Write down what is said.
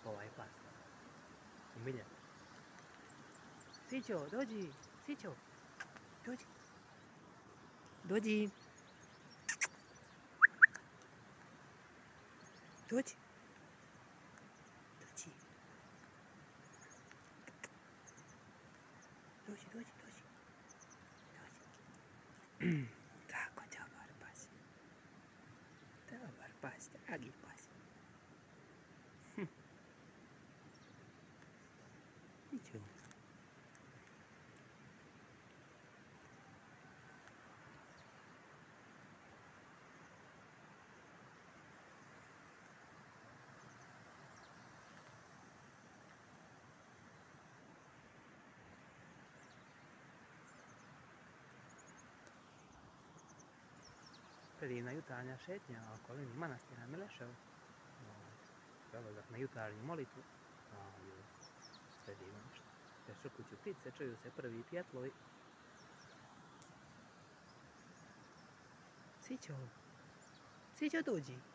ovaj pas. Umiljen. Sićo, dođi, Sićo, dođi. Dođi. Dođi. Dođi. Dođi, dođi, dođi. Dođi. Tako, dobar pas. Dobar pas, dragi pas. Sićo. Predivna jutarnja šetnja okolini manastira Milešev. Prelazak na jutarnju molitvu. Predivno nešto. Šrkuću ptice, čuju se prvi pjetlovi. Sićo, Sićo dođi.